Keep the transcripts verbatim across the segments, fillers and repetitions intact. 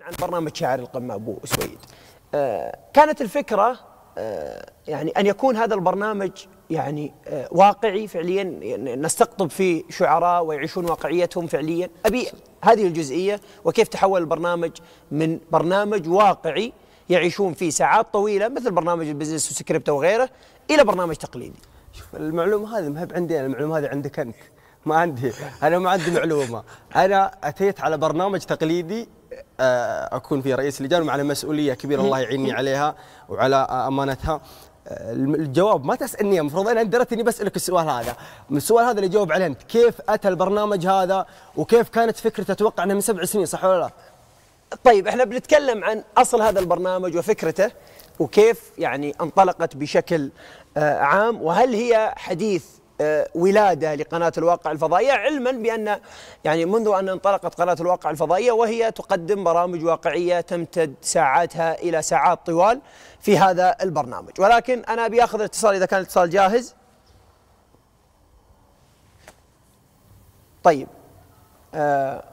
عن برنامج شاعر القمة أبو سويد. آه كانت الفكرة آه يعني أن يكون هذا البرنامج يعني آه واقعي فعليا، يعني نستقطب فيه شعراء ويعيشون واقعيتهم فعليا. أبي هذه الجزئية، وكيف تحول البرنامج من برنامج واقعي يعيشون فيه ساعات طويلة مثل برنامج البزنس وسكريبت وغيره إلى برنامج تقليدي. شوف، المعلومة هذه ما هي عندي أنا، المعلومة هذه عندك أنت. ما عندي أنا، ما عندي معلومة. أنا أتيت على برنامج تقليدي أكون فيه رئيس لجان وعلى مسؤولية كبيرة الله يعيني عليها وعلى أمانتها. الجواب ما تسألني، المفروض أنا درتني بسألك السؤال هذا. من السؤال هذا اللي جاوب عليه أنت، كيف أتى البرنامج هذا وكيف كانت فكرته؟ أتوقع أنها من سبع سنين، صح ولا لا؟ طيب احنا بنتكلم عن أصل هذا البرنامج وفكرته وكيف يعني انطلقت بشكل عام، وهل هي حديث ولادة لقناة الواقع الفضائية، علما بأن يعني منذ أن انطلقت قناة الواقع الفضائية وهي تقدم برامج واقعية تمتد ساعاتها إلى ساعات طوال في هذا البرنامج. ولكن أنا أبي أخذ الاتصال إذا كان الاتصال جاهز. طيب آه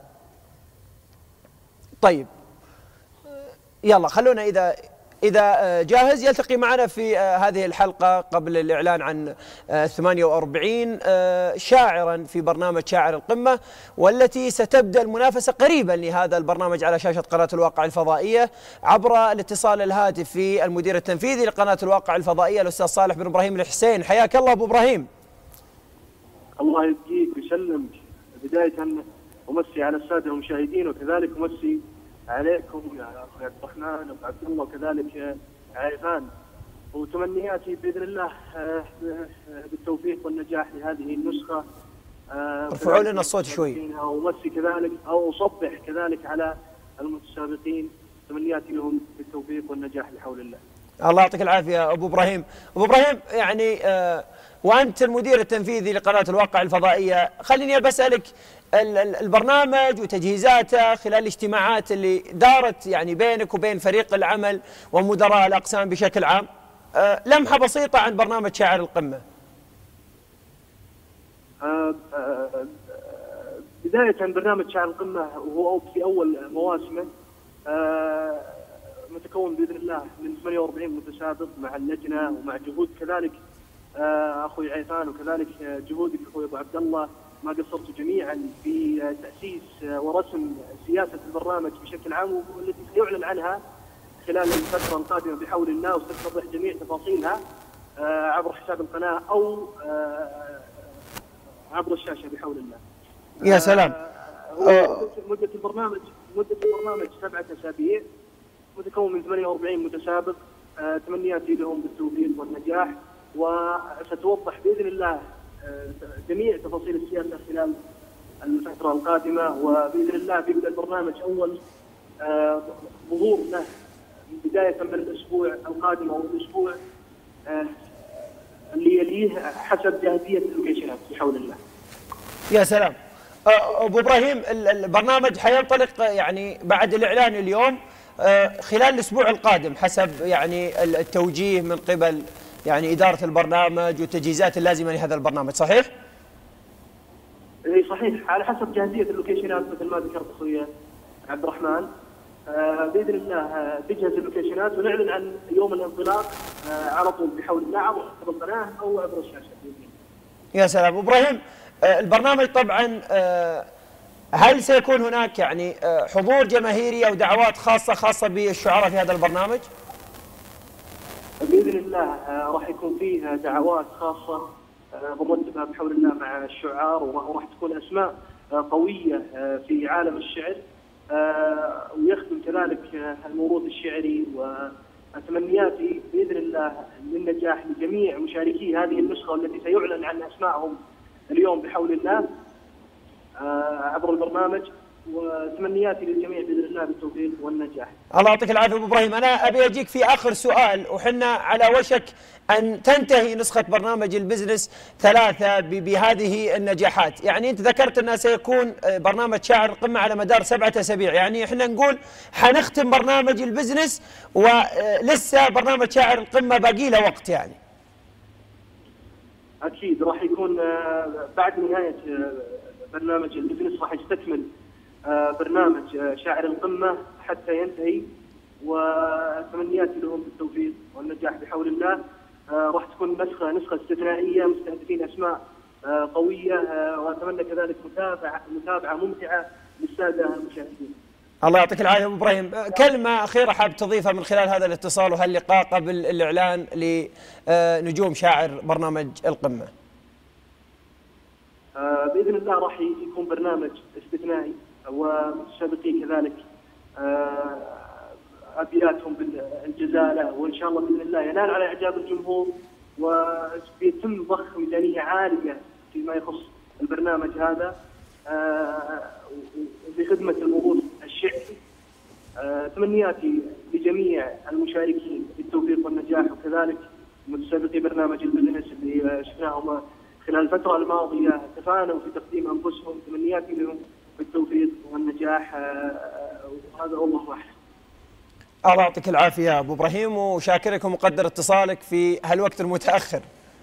طيب يلا خلونا إذا إذا جاهز يلتقي معنا في هذه الحلقة قبل الإعلان عن ثمانية وأربعين شاعرا في برنامج شاعر القمة، والتي ستبدأ المنافسة قريبا لهذا البرنامج على شاشة قناة الواقع الفضائية عبر الاتصال الهاتفي المدير التنفيذي لقناة الواقع الفضائية الأستاذ صالح بن إبراهيم الحسين. حياك الله أبو إبراهيم. الله يبقيك ويسلمك. بداية أمسي على السادة المشاهدين وكذلك أمسي عليكم يا اخوي عبد الرحمن وابو عبد الله وكذلك عيفان، وتمنياتي باذن الله بالتوفيق والنجاح لهذه النسخه. ارفعوا لنا الصوت شوي. ومسي كذلك او اصبح كذلك على المتسابقين، تمنياتي لهم بالتوفيق والنجاح بحول الله. الله يعطيك العافيه ابو ابراهيم. ابو ابراهيم يعني آه وانت المدير التنفيذي لقناه الواقع الفضائيه، خليني بسالك البرنامج وتجهيزاته خلال الاجتماعات اللي دارت يعني بينك وبين فريق العمل ومدراء الأقسام بشكل عام، أه لمحة بسيطة عن برنامج شاعر القمة. أه أه بداية برنامج شاعر القمة وهو في أول مواسمه أه متكون بإذن الله من ثمانية وأربعين متسابق مع اللجنة ومع جهود كذلك أه أخوي عيفان وكذلك جهودك أخوي أبو عبد الله. ما قصرتوا جميعا في تأسيس ورسم سياسة البرنامج بشكل عام، والتي سيعلن عنها خلال الفترة القادمة بحول الله، وستتضح جميع تفاصيلها عبر حساب القناة أو عبر الشاشة بحول الله. يا سلام. مدة البرنامج مدة البرنامج سبعة أسابيع، متكون من ثمانية وأربعين متسابق. تمنياتي لهم بالتوفيق والنجاح، وستوضح بإذن الله جميع تفاصيل السياسة خلال الفترة القادمة. وبإذن الله بيبدأ البرنامج أول ظهور له بداية من الأسبوع القادم أو الأسبوع اللي يليه حسب جاهزية اللوكيشنات بحول الله. يا سلام. أبو إبراهيم، البرنامج حينطلق يعني بعد الإعلان اليوم خلال الأسبوع القادم حسب يعني التوجيه من قبل يعني إدارة البرنامج والتجهيزات اللازمة لهذا البرنامج، صحيح؟ اي صحيح، على حسب جاهزية اللوكيشنات مثل ما ذكرت أخوي عبد الرحمن. آه بإذن الله آه تجهز اللوكيشنات ونعلن عن يوم الانطلاق آه على طول بحول الله عبر القناة أو عبر الشاشة بإذن الله. يا سلام. إبراهيم، آه البرنامج طبعا آه هل سيكون هناك يعني آه حضور جماهيري أو دعوات خاصة خاصة بالشعراء في هذا البرنامج؟ باذن الله راح يكون فيه دعوات خاصه مرتبه بحول الله مع الشعار، وراح تكون اسماء قويه في عالم الشعر، ويخدم كذلك الموروث الشعري. وتمنياتي باذن الله للنجاح لجميع مشاركي هذه النسخه، والتي سيعلن عن اسمائهم اليوم بحول الله عبر البرنامج. وتمنياتي للجميع باذن الله بالتوفيق والنجاح. الله يعطيك العافيه ابو ابراهيم. انا ابي اجيك في اخر سؤال، وحنا على وشك ان تنتهي نسخه برنامج البزنس ثلاثه بهذه النجاحات. يعني انت ذكرت انه سيكون برنامج شاعر القمه على مدار سبعه اسابيع، يعني احنا نقول حنختم برنامج البزنس ولسه برنامج شاعر القمه باقي له وقت يعني. اكيد راح يكون بعد نهايه برنامج البزنس راح يستكمل برنامج شاعر القمة حتى ينتهي، وتمنياتي لهم بالتوفيق والنجاح بحول الله. آه راح تكون نسخة نسخة استثنائية، مستهدفين أسماء آه قوية، آه وأتمنى كذلك متابعة متابعة ممتعة للسادة المشاهدين. الله يعطيك العافية أبو إبراهيم. كلمة أخيرة حاب تضيفها من خلال هذا الاتصال وهاللقاء قبل الإعلان لنجوم شاعر برنامج القمة. آه بإذن الله راح يكون برنامج استثنائي، ومتسابقين كذلك آه أبياتهم بالجزالة، وإن شاء الله بإذن الله ينال على إعجاب الجمهور، ويتم ضخ ميزانية عالية فيما يخص البرنامج هذا آه بخدمة الموروث الشعبي. آه تمنياتي لجميع المشاركين بالتوفيق والنجاح، وكذلك متسابقي برنامج البزنس اللي شفناهم خلال الفترة الماضية تفانوا في تقديم أنفسهم، تمنياتي لهم بالتوفيق والنجاح، وهذا والله أعلم. الله يعطيك العافية أبو إبراهيم، وشاكرك ومقدر اتصالك في هالوقت المتأخر.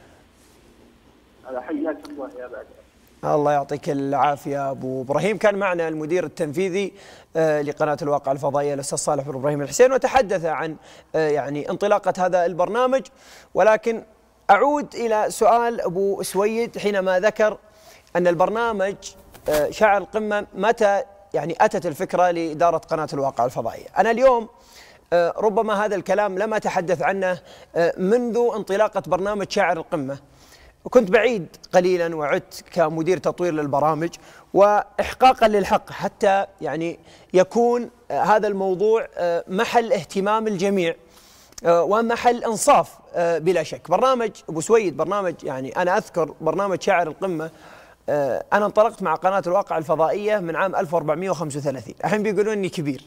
هذا حياك الله يا بعد. الله يعطيك العافية أبو إبراهيم. كان معنا المدير التنفيذي لقناة الواقع الفضائية الأستاذ صالح بن إبراهيم الحسين، وتحدث عن يعني انطلاقة هذا البرنامج. ولكن أعود إلى سؤال أبو سويد حينما ذكر أن البرنامج شاعر القمة متى يعني أتت الفكرة لإدارة قناة الواقع الفضائية. أنا اليوم ربما هذا الكلام لم أتحدث عنه منذ انطلاقة برنامج شاعر القمة، وكنت بعيد قليلا وعدت كمدير تطوير للبرامج، وإحقاقا للحق حتى يعني يكون هذا الموضوع محل اهتمام الجميع ومحل انصاف بلا شك. برنامج ابو سويد برنامج يعني انا اذكر برنامج شاعر القمه، انا انطلقت مع قناه الواقع الفضائيه من عام ألف وأربعمئة وخمسة وثلاثين، الحين بيقولون اني كبير.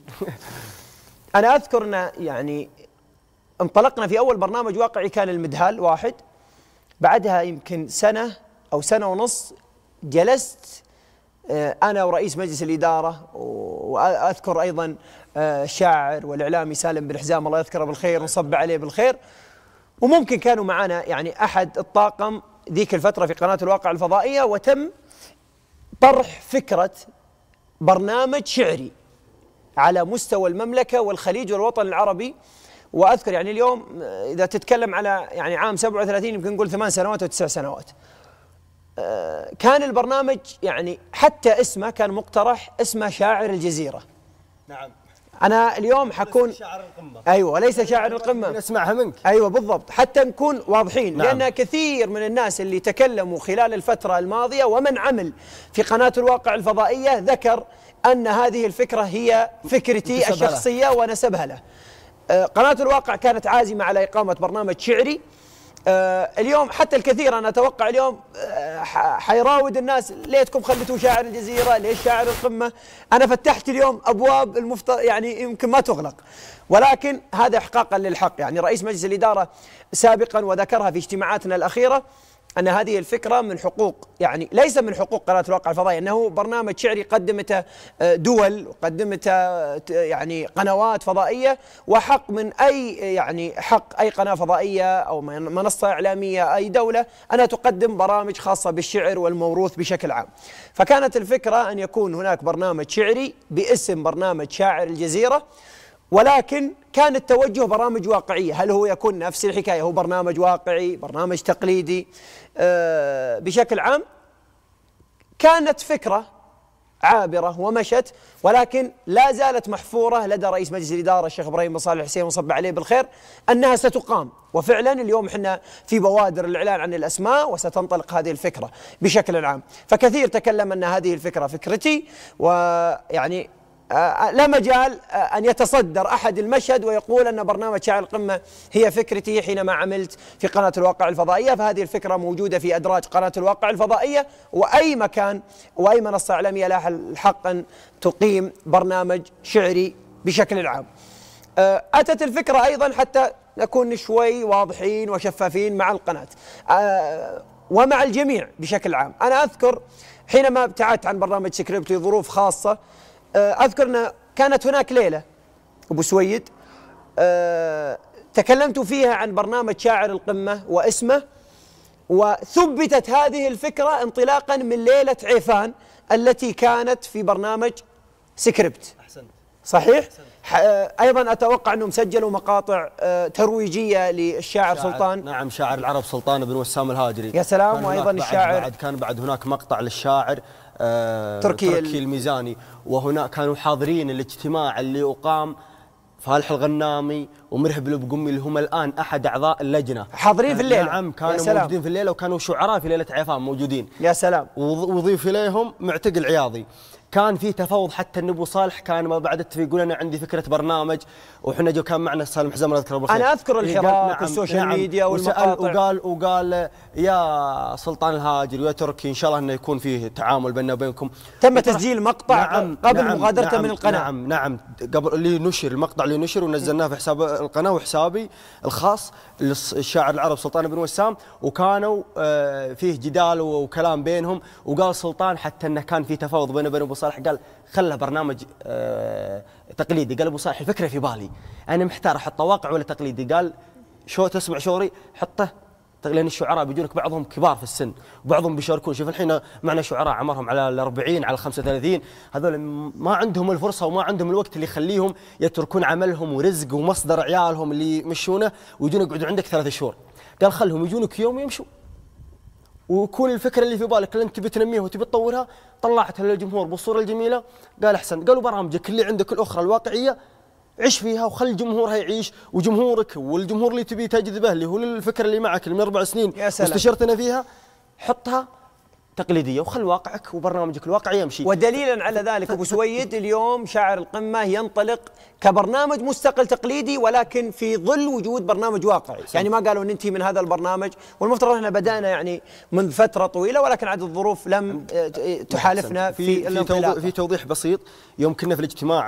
انا اذكر ان يعني انطلقنا في اول برنامج واقعي كان المدهال واحد، بعدها يمكن سنه او سنه ونص جلست أنا ورئيس مجلس الإدارة، وأذكر أيضا الشاعر والإعلامي سالم بن حزام الله يذكره بالخير ونصب عليه بالخير، وممكن كانوا معنا يعني أحد الطاقم ذيك الفترة في قناة الواقع الفضائية، وتم طرح فكرة برنامج شعري على مستوى المملكة والخليج والوطن العربي. وأذكر يعني اليوم إذا تتكلم على يعني عام سبعة وثلاثين يمكن نقول ثمان سنوات أو تسع سنوات، كان البرنامج يعني حتى اسمه كان مقترح، اسمه شاعر الجزيرة. نعم. أنا اليوم حكون شاعر القمة. أيوة ليس شاعر القمة. نسمعها منك. أيوة بالضبط، حتى نكون واضحين. نعم. لأن كثير من الناس اللي تكلموا خلال الفترة الماضية ومن عمل في قناة الواقع الفضائية ذكر أن هذه الفكرة هي فكرتي الشخصية ونسبها له. قناة الواقع كانت عازمة على إقامة برنامج شعري. آه اليوم حتى الكثير أنا أتوقع اليوم آه حيراود الناس ليتكم خليتوا شاعر الجزيرة، ليش شاعر القمة؟ أنا فتحت اليوم أبواب المفترض يعني يمكن ما تغلق، ولكن هذا إحقاقا للحق. يعني رئيس مجلس الإدارة سابقا وذكرها في اجتماعاتنا الأخيرة أن هذه الفكرة من حقوق يعني ليس من حقوق قناة الواقع الفضائي، أنه برنامج شعري قدمته دول وقدمته يعني قنوات فضائية، وحق من أي يعني حق أي قناة فضائية أو منصة إعلامية أي دولة أنها تقدم برامج خاصة بالشعر والموروث بشكل عام. فكانت الفكرة أن يكون هناك برنامج شعري باسم برنامج شاعر الجزيرة، ولكن كان التوجه برامج واقعية. هل هو يكون نفس الحكاية، هو برنامج واقعي، برنامج تقليدي أه بشكل عام؟ كانت فكرة عابرة ومشت، ولكن لا زالت محفورة لدى رئيس مجلس الإدارة الشيخ إبراهيم بن صالح الحسين ونصب عليه بالخير أنها ستقام. وفعلا اليوم احنا في بوادر الإعلان عن الأسماء وستنطلق هذه الفكرة بشكل عام. فكثير تكلم أن هذه الفكرة فكرتي، ويعني لا مجال أن يتصدر أحد المشهد ويقول أن برنامج شاعر القمة هي فكرتي حينما عملت في قناة الواقع الفضائية. فهذه الفكرة موجودة في أدراج قناة الواقع الفضائية، وأي مكان وأي منصة إعلامية لها الحق أن تقيم برنامج شعري بشكل عام. أتت الفكرة أيضا حتى نكون شوي واضحين وشفافين مع القناة ومع الجميع بشكل عام. أنا أذكر حينما ابتعدت عن برنامج سكريبت لظروف خاصة، أذكر أن كانت هناك ليلة أبو سويد أه تكلمت فيها عن برنامج شاعر القمة واسمه، وثبتت هذه الفكرة انطلاقا من ليلة عيفان التي كانت في برنامج سكريبت. أحسنت. صحيح؟ أيضا أتوقع أنهم سجلوا مقاطع ترويجية للشاعر شاعر سلطان. نعم، شاعر العرب سلطان بن وسام الهاجري. يا سلام. وأيضا الشاعر بعد كان بعد هناك مقطع للشاعر آه تركي, تركي الميزاني، وهنا كانوا حاضرين الاجتماع اللي أقام فالح الغنامي ومرهب البقمي اللي هم الآن أحد أعضاء اللجنة، حاضرين في الليلة. نعم كانوا موجودين في الليلة، وكانوا شعراء في ليلة عفان موجودين. يا سلام. وضيف إليهم معتق العياضي. كان في تفاوض، حتى ان ابو صالح كان ما بعد يقول انا عندي فكره برنامج، وحنا جو كان معنا سالم حزام الله يذكره بالخير. انا اذكر الحراك نعم والسوشيال نعم ميديا والمقاطع، وقال وقال يا سلطان الهاجري ويا تركي ان شاء الله انه يكون فيه تعامل بيننا وبينكم. تم تسجيل مقطع نعم قبل نعم مغادرته نعم من القناه. نعم نعم قبل اللي نشر المقطع اللي نشر ونزلناه في حساب القناه وحسابي الخاص للشاعر العرب سلطان بن وسام، وكانوا فيه جدال وكلام بينهم، وقال سلطان حتى انه كان في تفاوض بينه وبين ابو صالح، قال خله برنامج آه تقليدي. قال ابو صالح الفكره في بالي، انا محتار احطه واقع ولا تقليدي. قال شو تسمع شوري حطه، لان الشعراء بيجونك بعضهم كبار في السن وبعضهم بيشاركون. شوف الحين معنا شعراء عمرهم على الأربعين على الخمسة وثلاثين، هذول ما عندهم الفرصه وما عندهم الوقت اللي يخليهم يتركون عملهم ورزق ومصدر عيالهم اللي يمشونه ويجون يقعدوا عندك ثلاثة شهور. قال خلهم يجونك يوم يمشوا، وكون الفكره اللي في بالك اللي انت تبي تنميها وتبي تطورها طلعتها للجمهور بالصوره الجميله. قال احسن. قالوا برامجك اللي عندك الاخرى الواقعيه عيش فيها وخلي الجمهور يعيش، وجمهورك والجمهور اللي تبي تجذبه اللي هو الفكره اللي معك اللي من اربع سنين واستشرتنا فيها حطها تقليديه وخل واقعك وبرنامجك الواقعي يمشي. ودليلا على ذلك ابو سويد اليوم شاعر القمه ينطلق كبرنامج مستقل تقليدي، ولكن في ظل وجود برنامج واقعي. يعني ما قالوا ننتهي من هذا البرنامج، والمفترض احنا بدانا يعني منذ فتره طويله، ولكن عاد الظروف لم تحالفنا في في, في توضيح بسيط. يوم كنا في الاجتماع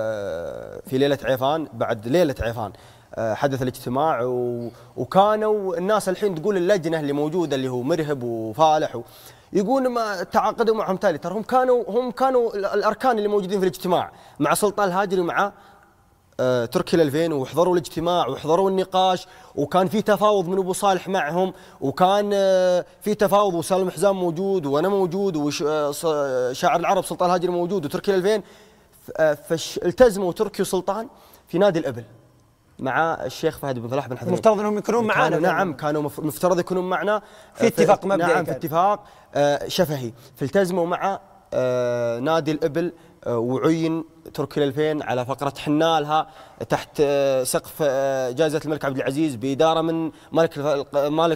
في ليله عيفان، بعد ليله عيفان حدث الاجتماع، وكانوا الناس الحين تقول اللجنه اللي موجوده اللي هو مرهب وفالح يقول ما تعاقدوا معهم تالي، ترى هم كانوا هم كانوا الاركان اللي موجودين في الاجتماع مع سلطان الهاجري ومع آه تركي الألفين، وحضروا الاجتماع وحضروا النقاش، وكان في تفاوض من ابو صالح معهم، وكان آه في تفاوض وسالم حزام موجود وانا موجود وشاعر العرب سلطان الهاجري موجود وتركي الألفين، فالتزموا تركي وسلطان في نادي الإبل مع الشيخ فهد بن فلاح بن حذرين. المفترض انهم يكونون معنا. نعم كانوا مفترض يكونون معنا في اتفاق مبدئي. نعم في اتفاق آه شفهي، فالتزموا مع آه نادي الإبل آه وعين تركي الألفين على فقرة حنالها تحت آه سقف آه جائزة الملك عبد العزيز بإدارة من مالك مالك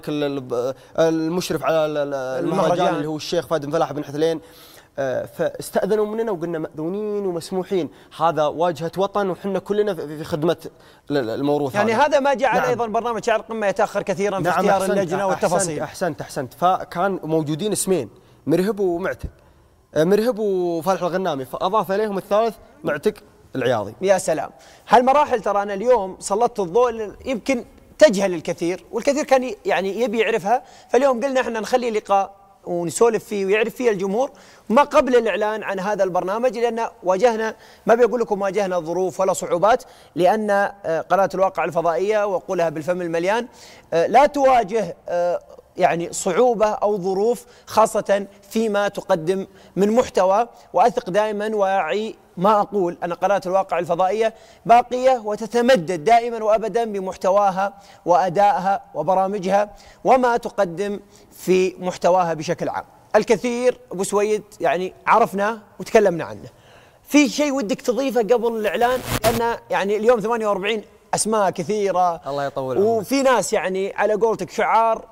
المشرف على المهرجان اللي هو الشيخ فهد بن فلاح بن حذرين. فاستأذنوا مننا وقلنا مأذونين ومسموحين، هذا واجهة وطن وحنا كلنا في خدمة الموروث. يعني هذا ما جعل نعم. أيضا برنامج شاعر القمة يتأخر كثيرا في نعم اختيار أحسنت اللجنة والتفاصيل. أحسنت أحسنت فكان موجودين اسمين مرهب ومعتق، مرهب وفالح الغنامي، فأضاف إليهم الثالث معتق العياضي. يا سلام. هالمراحل ترى أنا اليوم سلطت الضوء يمكن تجهل الكثير والكثير كان يعني يبي يعرفها، فاليوم قلنا احنا نخلي لقاء ونسولف فيه ويعرف فيه الجمهور ما قبل الإعلان عن هذا البرنامج، لأن واجهنا ما بيقول لكم واجهنا ظروف ولا صعوبات، لأن قناة الواقع الفضائية وأقولها بالفم المليان لا تواجه يعني صعوبة أو ظروف خاصة فيما تقدم من محتوى، وأثق دائما واعي ما أقول أن قناة الواقع الفضائية باقية وتتمدد دائما وأبدا بمحتواها وأدائها وبرامجها وما تقدم في محتواها بشكل عام. الكثير أبو سويد يعني عرفناه وتكلمنا عنه. في شيء ودك تضيفه قبل الإعلان؟ لأن يعني اليوم ثمانية وأربعين أسماء كثيرة الله يطول عمرك، وفي ناس يعني على قولتك شعار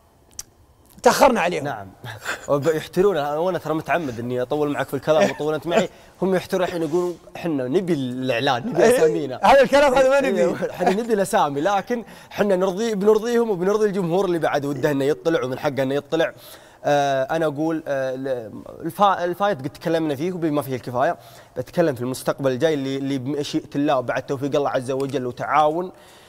تأخرنا عليهم. نعم يحترون، وانا ترى متعمد اني اطول معك في الكلام وطول انت معي، هم يحترون الحين يقولون احنا نبي الاعلان نبي اسامينا. هذا الكلام هذا ما نبي، احنا نبي الاسامي، لكن احنا نرضي بنرضيهم وبنرضي الجمهور اللي بعد وده انه يطلع ومن حقه انه يطلع. آه انا اقول آه الفايت قد تكلمنا فيه وبما فيه الكفايه، بتكلم في المستقبل الجاي اللي اللي بمشيئه الله وبعد توفيق الله عز وجل وتعاون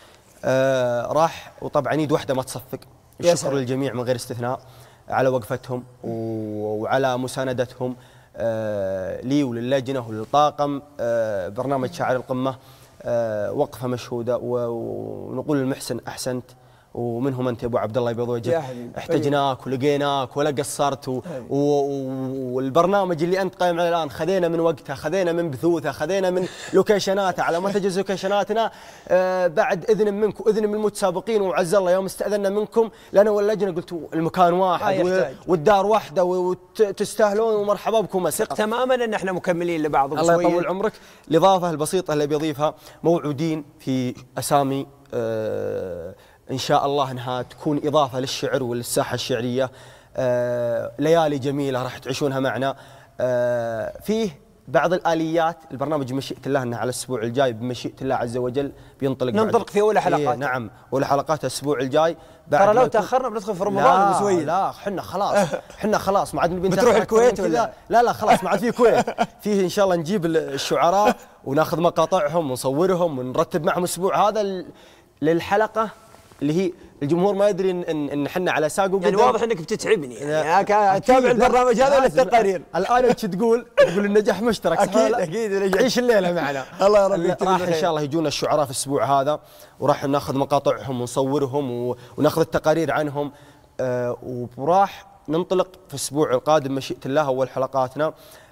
آه راح، وطبعا يد واحده ما تصفق. الشكر للجميع من غير استثناء على وقفتهم وعلى مساندتهم آه لي وللجنة وللطاقم. آه برنامج شاعر القمة آه وقفة مشهودة، ونقول للمحسن أحسنت ومنهم انت يا ابو عبد الله يبيض وجهك، احتجناك ولقيناك ولا قصرت و... و... والبرنامج اللي انت قايم عليه الان خذينا من وقته، خذينا من بثوثه، خذينا من لوكيشناته على ما تجهز لوكيشناتنا آه بعد اذن منكم واذن من المتسابقين. وعز الله يوم استاذنا منكم لنا واللجنه قلتوا المكان واحد و... والدار واحده وتستاهلون ومرحبا بكم. ثق تماما ان احنا مكملين لبعض. الله يطول عمرك. الاضافه البسيطه اللي بيضيفها، موعودين في اسامي آه إن شاء الله أنها تكون إضافة للشعر وللساحة الشعرية. آه ليالي جميلة راح تعيشونها معنا. آه فيه بعض الآليات، البرنامج بمشيئة الله أنه على الأسبوع الجاي بمشيئة الله عز وجل بينطلق. ننطلق في أولى حلقات. إيه نعم، أولى حلقات الأسبوع الجاي. ترى لو تأخرنا بندخل في رمضان أبو سويد. لا حنا خلاص حنا خلاص ما عاد نبي بتروح الكويت ولا لا لا خلاص ما عاد في كويت. فيه إن شاء الله نجيب الشعراء وناخذ مقاطعهم ونصورهم ونرتب معهم الأسبوع هذا للحلقة اللي هي الجمهور ما يدري ان ان احنا على ساق. يعني واضح انك بتتعبني يعني اتابع البرنامج هذا ولا التقارير؟ الان انت تقول تقول النجاح مشترك. اكيد اكيد عيش الليله معنا. الله يا رب. راح ان شاء الله يجونا الشعراء في الاسبوع هذا وراح ناخذ مقاطعهم ونصورهم وناخذ التقارير عنهم. آه وراح ننطلق في الاسبوع القادم مشيئه الله. اول حلقاتنا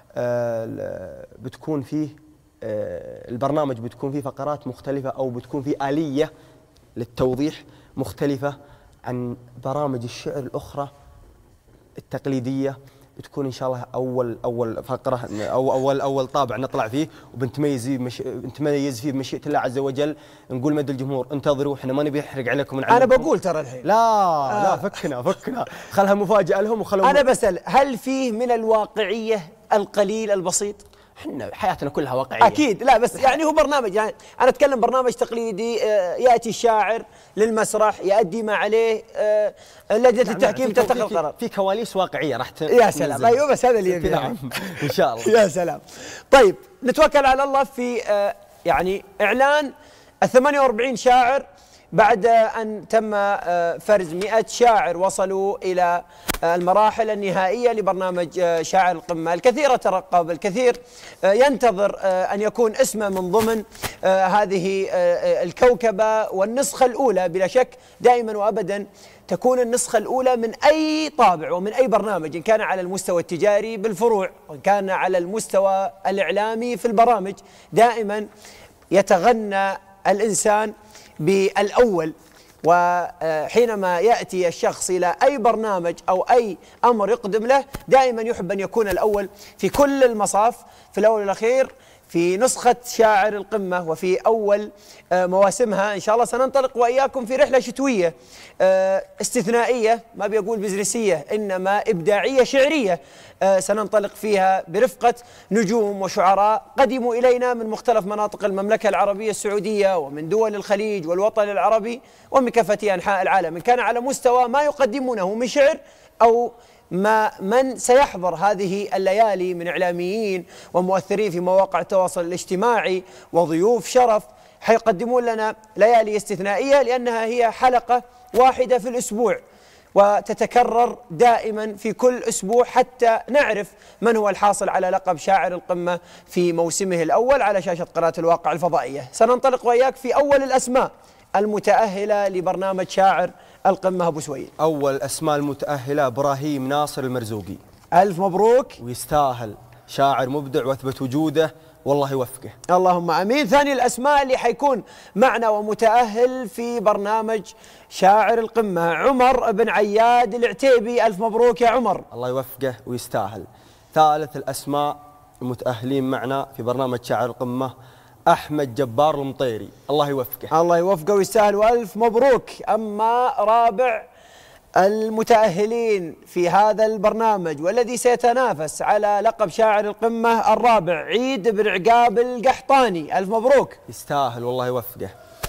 آه بتكون فيه آه البرنامج بتكون فيه فقرات مختلفه او بتكون فيه آلية للتوضيح مختلفة عن برامج الشعر الأخرى التقليدية. بتكون إن شاء الله أول أول فقرة أو أول أول طابع نطلع فيه وبنتميز فيه بمش... نتميز فيه بمشيئة الله عز وجل. نقول مد الجمهور انتظروا، احنا ما نبي نحرق عليكم. أنا بقول ترى الحين لا آه. لا فكنا فكنا خلها مفاجأة لهم وخلهم. أنا بسأل، هل فيه من الواقعية القليل البسيط؟ احنا حياتنا كلها واقعيه اكيد. لا بس يعني هو برنامج، يعني انا اتكلم برنامج تقليدي. ياتي الشاعر للمسرح يؤدي ما عليه، لجنه التحكيم تتخذ قرار. في كواليس واقعيه راح يا سلام. ايوه بس هذا اللي يبي. نعم ان شاء الله. يا سلام. طيب نتوكل على الله في يعني اعلان الثمانية وأربعين شاعر بعد أن تم فرز مئة شاعر وصلوا إلى المراحل النهائية لبرنامج شاعر القمة. الكثير ترقب، الكثير ينتظر أن يكون اسمه من ضمن هذه الكوكبة. والنسخة الأولى بلا شك دائما وأبدا تكون النسخة الأولى من أي طابع ومن أي برنامج، إن كان على المستوى التجاري بالفروع وإن كان على المستوى الإعلامي في البرامج. دائما يتغنى الإنسان بالأول، وحينما يأتي الشخص إلى أي برنامج أو أي أمر يقدم له دائما يحب أن يكون الأول في كل المصاف. في الأول والأخير في نسخة شاعر القمة وفي أول مواسمها إن شاء الله سننطلق وإياكم في رحلة شتوية استثنائية، ما بيقول بزنسية إنما إبداعية شعرية. سننطلق فيها برفقة نجوم وشعراء قدموا إلينا من مختلف مناطق المملكة العربية السعودية ومن دول الخليج والوطن العربي ومن كافة أنحاء العالم، إن كان على مستوى ما يقدمونه من شعر أو ما من سيحضر هذه الليالي من إعلاميين ومؤثرين في مواقع التواصل الاجتماعي وضيوف شرف. حيقدمون لنا ليالي استثنائية لأنها هي حلقة واحدة في الأسبوع وتتكرر دائما في كل أسبوع حتى نعرف من هو الحاصل على لقب شاعر القمة في موسمه الأول على شاشة قناة الواقع الفضائية. سننطلق وإياك في أول الأسماء المتأهلة لبرنامج شاعر القمة. أبو سويد، أول أسماء المتأهلة إبراهيم ناصر المرزوقي. ألف مبروك ويستاهل، شاعر مبدع واثبت وجوده والله يوفقه. اللهم امين. ثاني الاسماء اللي حيكون معنا ومتاهل في برنامج شاعر القمه عمر بن عياد العتيبي. الف مبروك يا عمر. الله يوفقه ويستاهل. ثالث الاسماء المتاهلين معنا في برنامج شاعر القمه احمد جبار المطيري. الله يوفقه. الله يوفقه ويستاهل والف مبروك. اما رابع المتأهلين في هذا البرنامج والذي سيتنافس على لقب شاعر القمة الرابع عيد بن عقاب القحطاني. ألف مبروك. يستاهل والله يوفقه.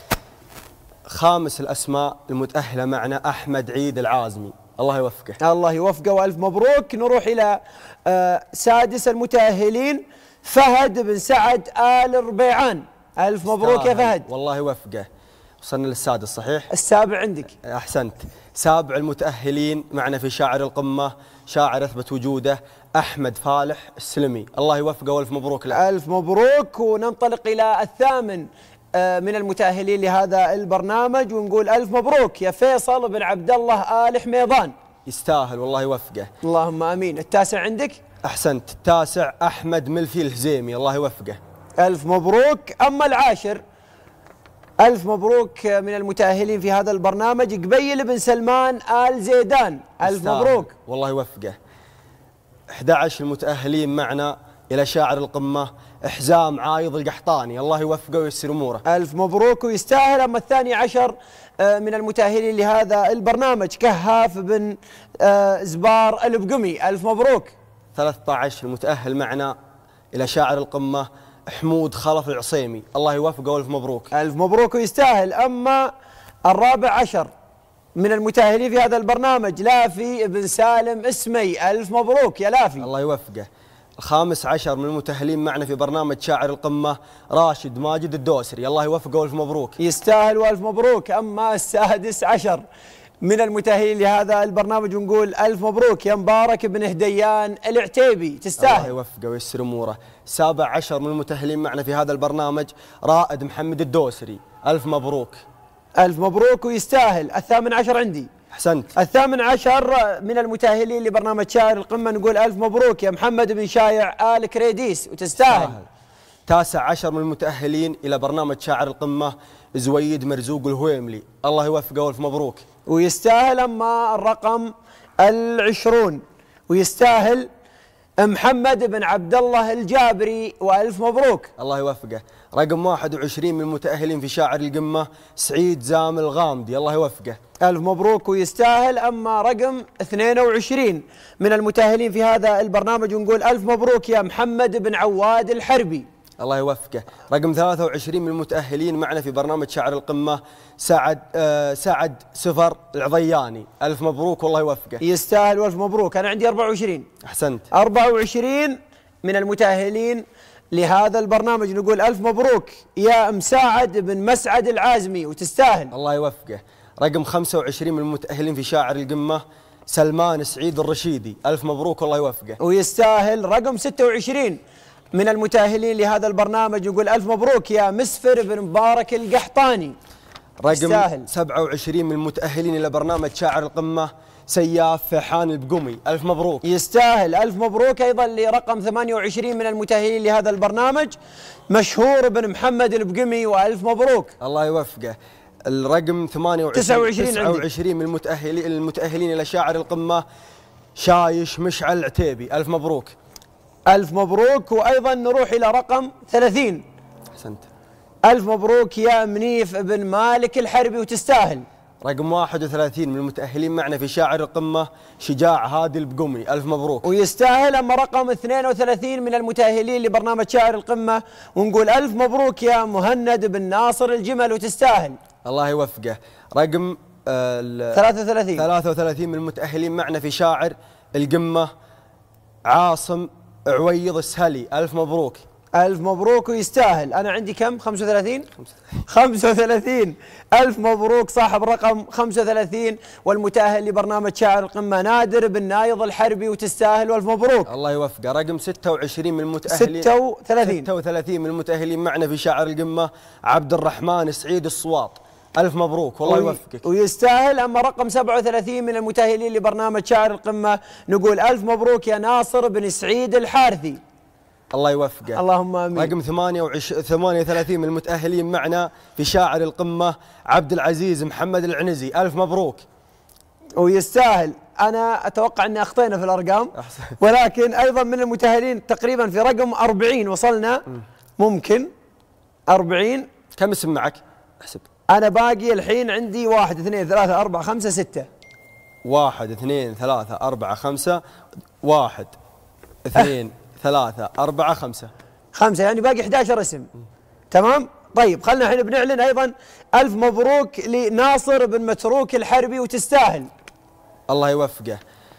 خامس الأسماء المتأهلة معنا أحمد عيد العازمي. الله يوفقه. الله يوفقه وألف مبروك. نروح إلى سادس المتأهلين فهد بن سعد آل ربيعان. ألف مبروك يا فهد. والله يوفقه. وصلنا للسادس صحيح؟ السابع عندك. أحسنت. سابع المتأهلين معنا في شاعر القمة شاعر أثبت وجوده أحمد فالح السلمي. الله يوفقه والف مبروك له. ألف مبروك. وننطلق إلى الثامن من المتأهلين لهذا البرنامج، ونقول ألف مبروك يا فيصل بن عبد الله آل حميضان. يستاهل والله يوفقه. اللهم آمين. التاسع عندك؟ أحسنت. التاسع أحمد ملفي الهزيمي، الله يوفقه. ألف مبروك. أما العاشر، ألف مبروك من المتأهلين في هذا البرنامج قبيل بن سلمان آل زيدان، ألف مبروك. والله يوفقه. أحد عشر المتأهلين معنا إلى شاعر القمة حزام عايض القحطاني، الله يوفقه وييسر أموره. ألف مبروك ويستاهل. أما الثاني عشر من المتأهلين لهذا البرنامج كهاف بن زبار البقمي، ألف مبروك. ثلاثة عشر المتأهل معنا إلى شاعر القمة حمود خلف العصيمي، الله يوفقه والف مبروك. ألف مبروك ويستاهل. أما الرابع عشر من المتأهلين في هذا البرنامج لافي بن سالم اسمي، ألف مبروك يا لافي. الله يوفقه. الخامس عشر من المتأهلين معنا في برنامج شاعر القمة راشد ماجد الدوسري، الله يوفقه والف مبروك. يستاهل والف مبروك. أما السادس عشر من المتأهلين لهذا البرنامج ونقول ألف مبروك يا مبارك بن هديان العتيبي، تستاهل. الله يوفقه وييسر أموره. السابع عشر من المتأهلين معنا في هذا البرنامج رائد محمد الدوسري، ألف مبروك. ألف مبروك ويستاهل. الثامن عشر عندي. أحسنت. الثامن عشر من المتأهلين لبرنامج شاعر القمة نقول ألف مبروك يا محمد بن شايع آل كريديس، وتستاهل. تاسع عشر من المتأهلين إلى برنامج شاعر القمة زويد مرزوق الهويملي، الله يوفقه والف مبروك. ويستاهل. أما الرقم العشرون ويستاهل محمد بن عبد الله الجابري، وألف مبروك. الله يوفقه. رقم واحد وعشرين من المتأهلين في شاعر القمة سعيد زام الغامدي، الله يوفقه. ألف مبروك ويستاهل. أما رقم اثنين وعشرين من المتأهلين في هذا البرنامج ونقول ألف مبروك يا محمد بن عواد الحربي، الله يوفقه. رقم ثلاثة وعشرين من المتأهلين معنا في برنامج شاعر القمة سعد آه سعد سفر العضياني، ألف مبروك والله يوفقه. يستاهل والف مبروك. أنا عندي أربعة وعشرين. أحسنت. أربعة وعشرين من المتأهلين لهذا البرنامج نقول ألف مبروك يا مساعد بن مسعد العازمي، وتستاهل. الله يوفقه. رقم خمسة وعشرين من المتأهلين في شاعر القمة سلمان سعيد الرشيدي، ألف مبروك والله يوفقه. ويستاهل. رقم ستة وعشرين من المتأهلين لهذا البرنامج نقول ألف مبروك يا مسفر بن مبارك القحطاني، رقم يستاهل. سبعة وعشرين من المتأهلين إلى برنامج شاعر القمة سياف فحان البقمي، ألف مبروك. يستاهل. ألف مبروك أيضا لرقم ثمانية وعشرين من المتأهلين لهذا البرنامج مشهور بن محمد البقمي، وألف مبروك. الله يوفقه. الرقم ثمانية وعشرين تسعة وعشرين تسعة وعشرين من المتأهلين المتأهلين إلى شاعر القمة شايش مشعل العتيبي، ألف مبروك. ألف مبروك. وأيضا نروح إلى رقم ثلاثين. أحسنت. ألف مبروك يا منيف بن مالك الحربي، وتستاهل. رقم واحد وثلاثين من المتأهلين معنا في شاعر القمة شجاع هادي البقمي، ألف مبروك. ويستاهل. أما رقم اثنين وثلاثين من المتأهلين لبرنامج شاعر القمة ونقول ألف مبروك يا مهند بن ناصر الجمل، وتستاهل. الله يوفقه. رقم آه ثلاثة وثلاثين. ثلاثة وثلاثين من المتأهلين معنا في شاعر القمة عاصم عويض السهلي، ألف مبروك. ألف مبروك ويستاهل. أنا عندي كم؟ خمسة وثلاثين؟ خمسة وثلاثين. ألف مبروك صاحب رقم خمسة وثلاثين والمتأهل لبرنامج شاعر القمة نادر بن نايض الحربي، وتستاهل والف مبروك. الله يوفقه. رقم ستة وعشرين من المتأهلين ستة وثلاثين. ستة وثلاثين من المتأهلين معنا في شاعر القمة عبد الرحمن سعيد الصواط، ألف مبروك والله يوفقك. ويستاهل. أما رقم سبعة وثلاثين من المتأهلين لبرنامج شاعر القمة نقول ألف مبروك يا ناصر بن سعيد الحارثي، الله يوفقه. اللهم امين. رقم ثمانية وثلاثين من المتأهلين معنا في شاعر القمة عبد العزيز محمد العنزي، ألف مبروك. ويستاهل. أنا أتوقع أن أخطينا في الأرقام أحسن. ولكن أيضا من المتأهلين تقريبا في رقم أربعين وصلنا، ممكن أربعين. كم اسم معك؟ احسب. أنا باقي الحين عندي واحد اثنين ثلاثة أربعة خمسة ستة. واحد اثنين ثلاثة أربعة خمسة. واحد اثنين ثلاثة أربعة خمسة. خمسة يعني باقي أحد عشر اسم. تمام؟ طيب خلنا الحين بنعلن أيضا ألف مبروك لناصر بن متروك الحربي، وتستاهل. الله يوفقه.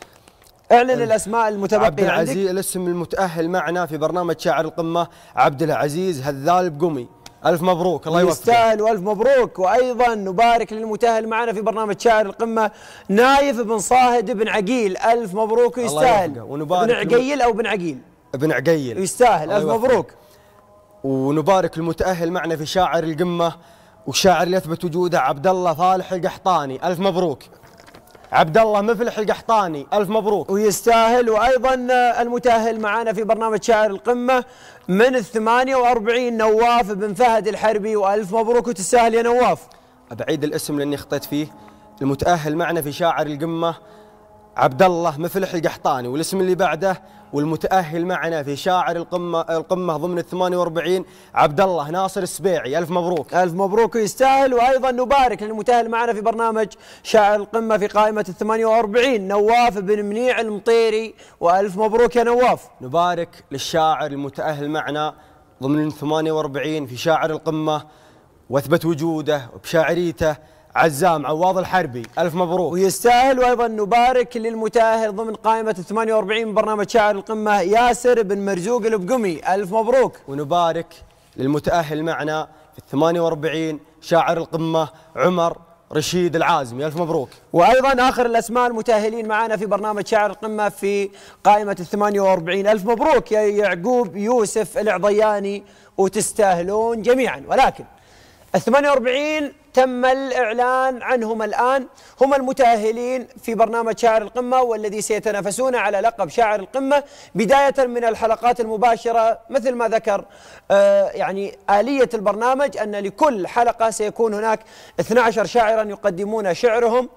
اعلن الأسماء المتبقية عبد العزيز عندك. الاسم المتأهل معنا في برنامج شاعر القمة عبد العزيز هذال بقمي، ألف مبروك. الله يوفقه. يستاهل والف مبروك. وأيضا نبارك للمتأهل معنا في برنامج شاعر القمة نايف بن صاهد بن عقيل، ألف مبروك ويستاهل. ونبارك بن عقيل أو بن عقيل؟ بن عقيل. يستاهل، ألف مبروك. ونبارك المتأهل معنا في شاعر القمة والشاعر اللي يثبت وجوده عبد الله فالح القحطاني. ألف مبروك عبد الله مفلح القحطاني، ألف مبروك. ويستاهل. وأيضا المتأهل معنا في برنامج شاعر القمة من الثمانية وأربعين نواف بن فهد الحربي، وألف مبروك وتستاهل يا نواف. أبعيد الاسم لأني خطيت فيه. المتأهل معنا في شاعر القمة عبد الله مفلح القحطاني، والاسم اللي بعده والمتأهل معنا في شاعر القمة القمة ضمن الثمانية وأربعين عبد الله ناصر السبيعي. ألف مبروك. ألف مبروك ويستاهل. وأيضا نبارك للمتأهل معنا في برنامج شاعر القمة في قائمة الثمانية وأربعين نواف بن منيع المطيري، وألف مبروك يا نواف. نبارك للشاعر المتأهل معنا ضمن الثمانية وأربعين في شاعر القمة واثبت وجوده بشاعريته عزام عواض الحربي. ألف مبروك ويستاهل. وأيضا نبارك للمتأهل ضمن قائمة الثمانية وأربعين برنامج شاعر القمة ياسر بن مرزوق البقمي. ألف مبروك. ونبارك للمتأهل معنا في الثمانية وأربعين شاعر القمة عمر رشيد العازمي. ألف مبروك. وأيضا آخر الأسماء المتأهلين معنا في برنامج شاعر القمة في قائمة الثمانية وأربعين. ألف مبروك يا يعقوب يوسف العضياني وتستاهلون جميعا. ولكن الثمانية وأربعين تم الإعلان عنهم الآن، هم المتأهلين في برنامج شاعر القمة والذي سيتنافسون على لقب شاعر القمة بداية من الحلقات المباشرة. مثل ما ذكر آه يعني آلية البرنامج أن لكل حلقة سيكون هناك اثني عشر شاعرا يقدمون شعرهم،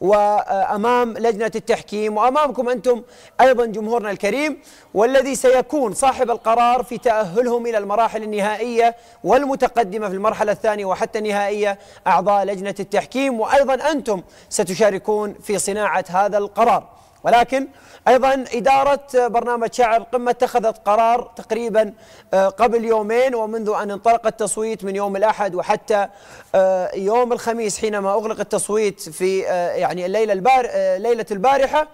وأمام لجنة التحكيم وأمامكم أنتم أيضا جمهورنا الكريم، والذي سيكون صاحب القرار في تأهلهم إلى المراحل النهائية والمتقدمة في المرحلة الثانية وحتى النهائية أعضاء لجنة التحكيم، وأيضا أنتم ستشاركون في صناعة هذا القرار. ولكن أيضا إدارة برنامج شاعر القمة اتخذت قرار تقريبا قبل يومين، ومنذ أن انطلق التصويت من يوم الأحد وحتى يوم الخميس حينما أغلق التصويت في يعني الليلة البار ليلة البارحة،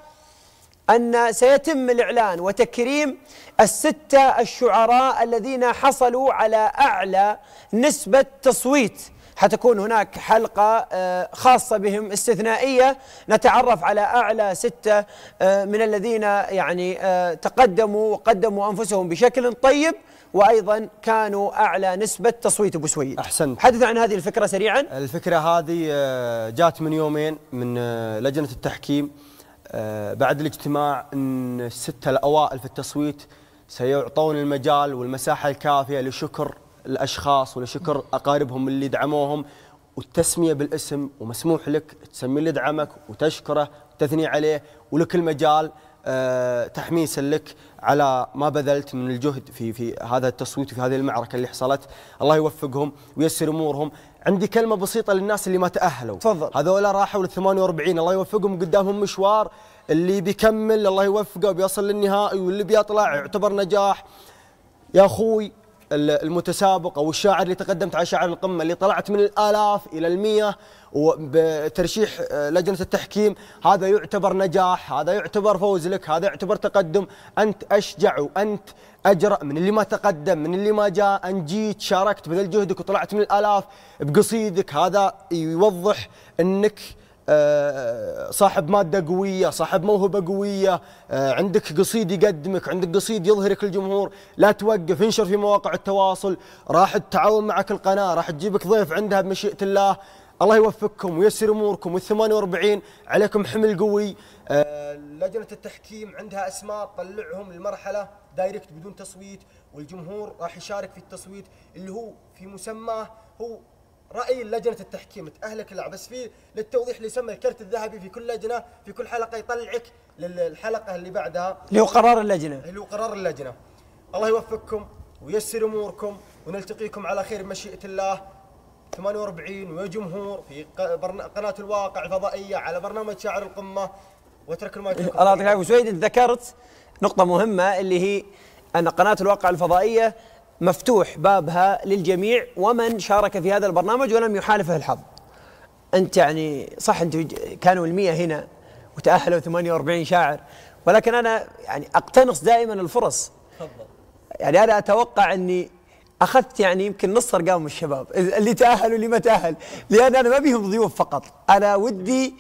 أن سيتم الإعلان وتكريم الستة الشعراء الذين حصلوا على أعلى نسبة تصويت. حتكون هناك حلقة خاصة بهم استثنائية نتعرف على أعلى ستة من الذين يعني تقدموا وقدموا أنفسهم بشكل طيب، وأيضا كانوا أعلى نسبة تصويت. أبو سويد أحسنت. حدث عن هذه الفكرة سريعا. الفكرة هذه جات من يومين من لجنة التحكيم بعد الاجتماع أن الستة الأوائل في التصويت سيعطون المجال والمساحة الكافية لشكر الأشخاص ولشكر أقاربهم اللي دعموهم، والتسمية بالاسم، ومسموح لك تسمي اللي دعمك وتشكره وتثني عليه، ولك المجال أه تحميسا لك على ما بذلت من الجهد في في هذا التصويت وفي هذه المعركة اللي حصلت. الله يوفقهم وييسر أمورهم. عندي كلمة بسيطة للناس اللي ما تأهلوا. تفضل. هذولا راحوا للثمانية وأربعين، الله يوفقهم، قدامهم مشوار. اللي بيكمل الله يوفقه وبيصل للنهائي، واللي بيطلع يعتبر نجاح. يا أخوي المتسابق أو الشاعر اللي تقدمت على شاعر القمة اللي طلعت من الآلاف إلى المية وبترشيح لجنة التحكيم، هذا يعتبر نجاح، هذا يعتبر فوز لك، هذا يعتبر تقدم. أنت أشجع وأنت أجرأ من اللي ما تقدم، من اللي ما جاء. أن جيت شاركت بذل جهدك وطلعت من الآلاف بقصيدك، هذا يوضح أنك صاحب مادة قوية، صاحب موهبة قوية، عندك قصيد يقدمك، عندك قصيد يظهرك للجمهور. لا توقف، انشر في مواقع التواصل، راح تتعاون معك القناة، راح تجيبك ضيف عندها بمشيئة الله. الله يوفقكم وييسر اموركم. والثمانية وأربعين عليكم حمل قوي. لجنة التحكيم عندها اسماء تطلعهم للمرحلة دايركت بدون تصويت، والجمهور راح يشارك في التصويت اللي هو في مسماه هو رأي لجنة التحكيم. تأهلك اللعب بس في للتوضيح اللي يسمى الكرت الذهبي في كل لجنة في كل حلقة يطلعك للحلقة اللي بعدها اللي هو قرار اللجنة اللي هو قرار اللجنة. الله يوفقكم وييسر أموركم ونلتقيكم على خير بمشيئة الله. ثمانية وأربعين ويا جمهور في قناة الواقع الفضائية على برنامج شاعر القمة. واترك المايك. الله يعطيك العافية. سويد انت ذكرت نقطة مهمة اللي هي أن قناة الواقع الفضائية مفتوح بابها للجميع ومن شارك في هذا البرنامج ولم يحالفه الحظ. أنت يعني صح أنت كانوا المية هنا وتأهلوا ثمانية وأربعين شاعر، ولكن أنا يعني أقتنص دائما الفرص. يعني أنا أتوقع أني أخذت يعني يمكن نص أرقام الشباب اللي تأهلوا اللي ما تأهل، لأن أنا ما بيهم ضيوف فقط، أنا ودي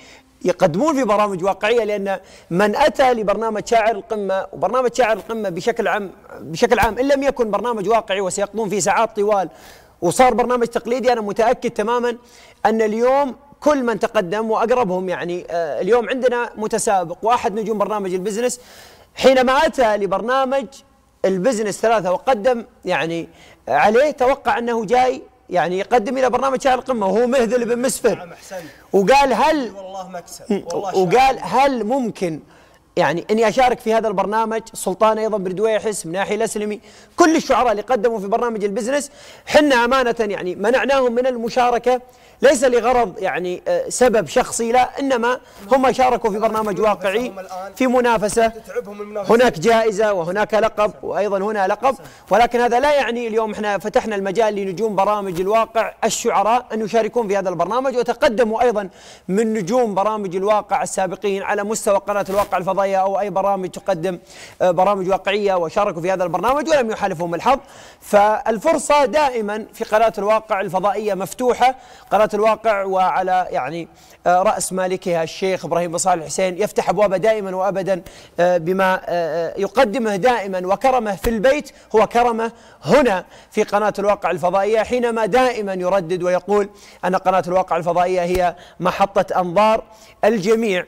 يقدمون في برامج واقعية، لأن من أتى لبرنامج شاعر القمة وبرنامج شاعر القمة بشكل عام بشكل عام إن لم يكن برنامج واقعي وسيقضون فيه ساعات طوال وصار برنامج تقليدي، أنا متأكد تماما أن اليوم كل من تقدم وأقربهم يعني آه اليوم عندنا متسابق وأحد نجوم برنامج البزنس حينما أتى لبرنامج البزنس ثلاثة وقدم يعني عليه توقع أنه جاي يعني يقدم إلى برنامج شاعر القمة وهو مهذل بن مسفر، وقال هل والله مكسب وقال هل ممكن يعني اني اشارك في هذا البرنامج. سلطان ايضا بردويحس من ناحيه الاسلمي، كل الشعراء اللي قدموا في برنامج البزنس حنا امانه يعني منعناهم من المشاركه ليس لغرض يعني سبب شخصي، لا انما هم شاركوا في برنامج واقعي في منافسه، هناك جائزه وهناك لقب وايضا هنا لقب، ولكن هذا لا يعني اليوم احنا فتحنا المجال لنجوم برامج الواقع الشعراء ان يشاركون في هذا البرنامج، وتقدموا ايضا من نجوم برامج الواقع السابقين على مستوى قناه الواقع الفضائيه او اي برامج تقدم برامج واقعيه وشاركوا في هذا البرنامج ولم يحالفهم الحظ. فالفرصه دائما في قناه الواقع الفضائيه مفتوحه، قناه الواقع وعلى يعني رأس مالكها الشيخ إبراهيم بن صالح الحسين يفتح أبوابه دائما وأبدا بما يقدمه دائما، وكرمه في البيت هو كرمه هنا في قناة الواقع الفضائية، حينما دائما يردد ويقول أن قناة الواقع الفضائية هي محطة أنظار الجميع،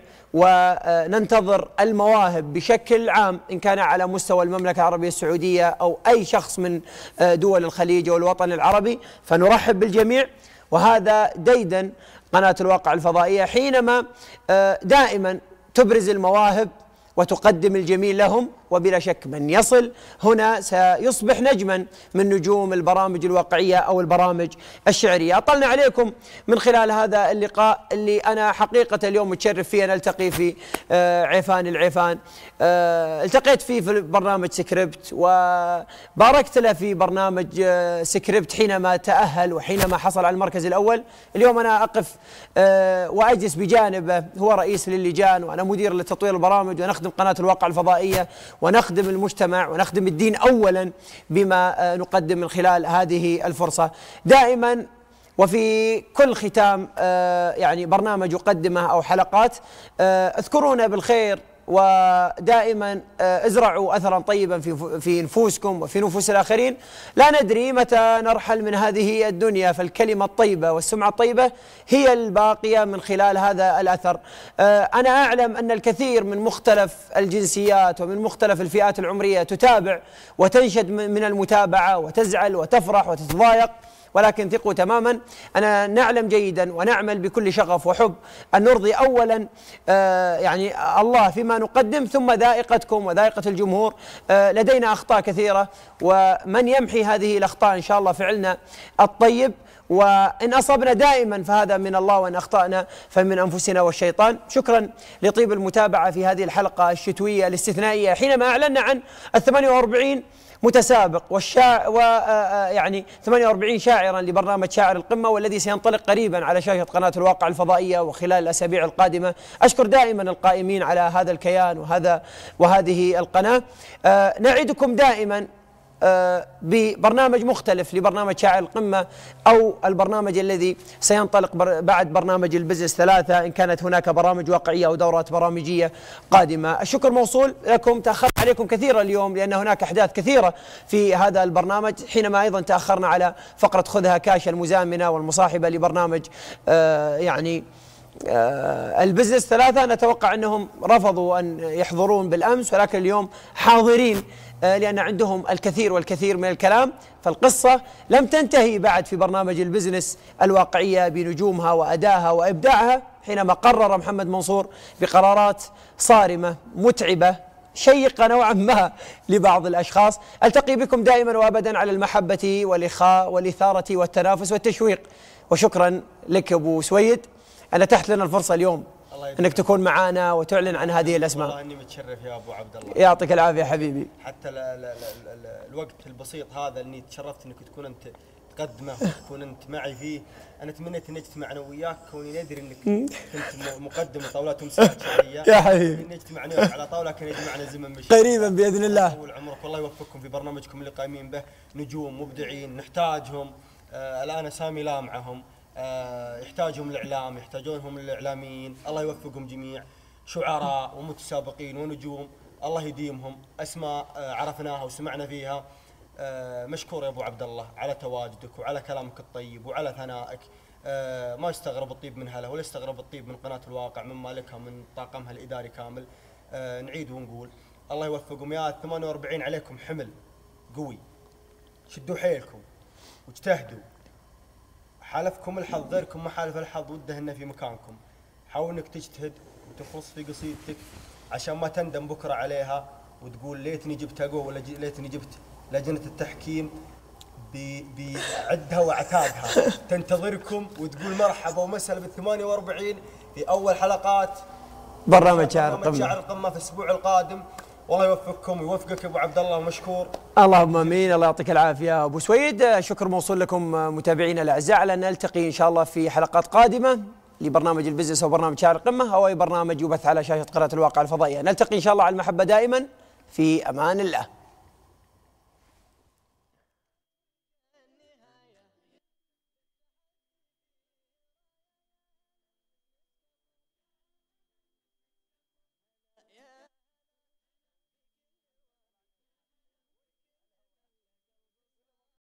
وننتظر المواهب بشكل عام إن كان على مستوى المملكة العربية السعودية أو أي شخص من دول الخليج والوطن العربي، فنرحب بالجميع. وهذا ديدن قناة الواقع الفضائية حينما دائما تبرز المواهب وتقدم الجميل لهم، وبلا شك من يصل هنا سيصبح نجما من نجوم البرامج الواقعية أو البرامج الشعرية. أطلنا عليكم من خلال هذا اللقاء اللي أنا حقيقة اليوم متشرف فيه أن ألتقي في عيفان العيفان، التقيت فيه في برنامج سكريبت وباركت له في برنامج سكريبت حينما تأهل وحينما حصل على المركز الأول. اليوم أنا أقف وأجلس بجانبه، هو رئيس للجان وأنا مدير لتطوير البرامج، ونخدم قناة الواقع الفضائية ونخدم المجتمع ونخدم الدين أولا بما نقدم من خلال هذه الفرصة. دائما وفي كل ختام يعني برنامج يقدمه أو حلقات اذكرونا بالخير، ودائما ازرعوا أثرا طيبا في في نفوسكم وفي نفوس الآخرين. لا ندري متى نرحل من هذه الدنيا، فالكلمة الطيبة والسمعة الطيبة هي الباقية من خلال هذا الأثر. أنا أعلم أن الكثير من مختلف الجنسيات ومن مختلف الفئات العمرية تتابع وتنشد من المتابعة وتزعل وتفرح وتتضايق، ولكن ثقوا تماما أنا نعلم جيدا ونعمل بكل شغف وحب أن نرضي أولا آه يعني الله فيما نقدم، ثم ذائقتكم وذائقة الجمهور. آه لدينا أخطاء كثيرة، ومن يمحي هذه الأخطاء إن شاء الله فعلنا الطيب، وإن أصبنا دائما فهذا من الله، وإن أخطأنا فمن أنفسنا والشيطان. شكرا لطيب المتابعة في هذه الحلقة الشتوية الاستثنائية حينما أعلنا عن الثمانية وأربعين متسابق والشاع ويعني ثمانية وأربعين شاعرا لبرنامج شاعر القمة، والذي سينطلق قريبا على شاشة قناة الواقع الفضائية وخلال الأسابيع القادمة. أشكر دائما القائمين على هذا الكيان وهذا وهذه القناة. آه نعدكم دائما آه ببرنامج مختلف لبرنامج شاعر القمة أو البرنامج الذي سينطلق بر بعد برنامج البزنس ثلاثة، إن كانت هناك برامج واقعية أو دورات برامجية قادمة. الشكر موصول لكم، تأخرت عليكم كثيرا اليوم لأن هناك أحداث كثيرة في هذا البرنامج، حينما أيضا تأخرنا على فقرة خذها كاش المزامنة والمصاحبة لبرنامج آه يعني آه البزنس ثلاثة. نتوقع أنهم رفضوا أن يحضرون بالأمس، ولكن اليوم حاضرين لأن عندهم الكثير والكثير من الكلام. فالقصة لم تنتهي بعد في برنامج البزنس الواقعية بنجومها وأدائها وإبداعها، حينما قرر محمد منصور بقرارات صارمة متعبة شيقة نوعا ما لبعض الأشخاص. ألتقي بكم دائما وأبدا على المحبة والإخاء والإثارة والتنافس والتشويق. وشكرا لك أبو سويد أن أتحت لنا الفرصة اليوم أنك تكون معنا وتعلن عن هذه الأسماء. والله إني متشرف يا أبو عبد الله. يعطيك العافية حبيبي. حتى لا لا لا لا الوقت البسيط هذا اللي تشرفت أنك تكون أنت تقدمه وتكون أنت معي فيه. أنا تمنيت أن نجتمع أنا وياك، كوني ندري أنك كنت مقدم لطاولات مساعد شرعية يا حبيبي. نجتمع أنا على طاولة كان يجمعنا زمن مشي قريبا بإذن الله. طول عمرك والله يوفقكم في برنامجكم اللي قايمين به، نجوم مبدعين نحتاجهم. آه الآن سامي لا معهم، آه يحتاجهم الاعلام، يحتاجونهم الاعلاميين، الله يوفقهم جميع، شعراء ومتسابقين ونجوم، الله يديمهم، اسماء آه عرفناها وسمعنا فيها. آه مشكور يا ابو عبد الله على تواجدك وعلى كلامك الطيب وعلى ثنائك. آه ما يستغرب الطيب من هلا ولا يستغرب الطيب من قناه الواقع، من مالكها من طاقمها الاداري كامل. آه نعيد ونقول الله يوفقكم يا ثمانية وأربعين، عليكم حمل قوي، شدوا حيلكم واجتهدوا، حالفكم الحظ غيركم ما حالف الحظ وده انه في مكانكم. حاول انك تجتهد وتخلص في قصيدتك عشان ما تندم بكره عليها وتقول ليتني جبت اقوى ولا ليتني جبت لجنه التحكيم بعدها وعتادها تنتظركم وتقول مرحبا ومسهلا بال ثمانية وأربعين في اول حلقات برنامج شعر القمه. شعر القمه في الاسبوع القادم. والله يوفقكم ويوفقك ابو عبد الله ومشكور. اللهم امين. الله يعطيك العافيه ابو سويد. شكر موصول لكم متابعينا الاعزاء، على ان نلتقي ان شاء الله في حلقات قادمه لبرنامج البزنس او برنامج شعر القمه او اي برنامج يبث على شاشه قناه الواقع الفضائيه. نلتقي ان شاء الله على المحبه دائما، في امان الله.